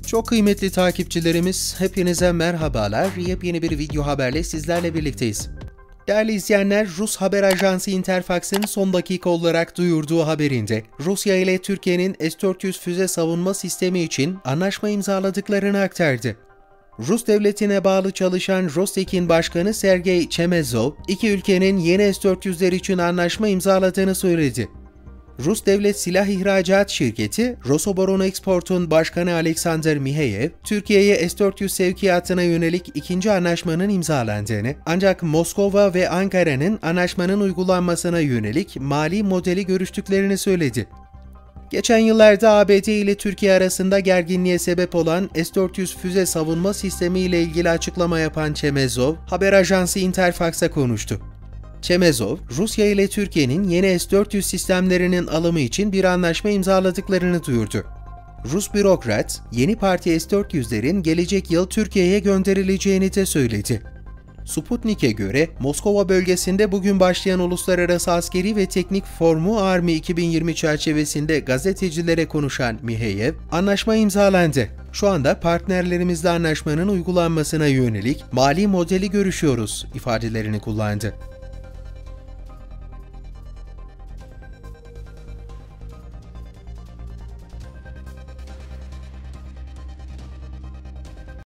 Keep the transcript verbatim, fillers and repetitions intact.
Çok kıymetli takipçilerimiz, hepinize merhabalar. Yepyeni bir video haberle sizlerle birlikteyiz. Değerli izleyenler, Rus haber ajansı Interfax'ın son dakika olarak duyurduğu haberinde Rusya ile Türkiye'nin S dört yüz füze savunma sistemi için anlaşma imzaladıklarını aktardı. Rus devletine bağlı çalışan Rostekin Başkanı Sergey Chemezov, iki ülkenin yeni S dört yüzler için anlaşma imzaladığını söyledi. Rus Devlet Silah İhracat Şirketi, Rosoboronexport'un başkanı Alexander Miheyev, Türkiye'ye S dört yüz sevkiyatına yönelik ikinci anlaşmanın imzalandığını, ancak Moskova ve Ankara'nın anlaşmanın uygulanmasına yönelik mali modeli görüştüklerini söyledi. Geçen yıllarda A B D ile Türkiye arasında gerginliğe sebep olan S dört yüz füze savunma sistemi ile ilgili açıklama yapan Chemezov, haber ajansı Interfax'a konuştu. Chemezov, Rusya ile Türkiye'nin yeni S dört yüz sistemlerinin alımı için bir anlaşma imzaladıklarını duyurdu. Rus bürokrat, yeni parti S dört yüzlerin gelecek yıl Türkiye'ye gönderileceğini de söyledi. Sputnik'e göre Moskova bölgesinde bugün başlayan Uluslararası Askeri ve Teknik Forumu Army iki bin yirmi çerçevesinde gazetecilere konuşan Miheyev, anlaşma imzalandı. Şu anda partnerlerimizle anlaşmanın uygulanmasına yönelik mali modeli görüşüyoruz ifadelerini kullandı.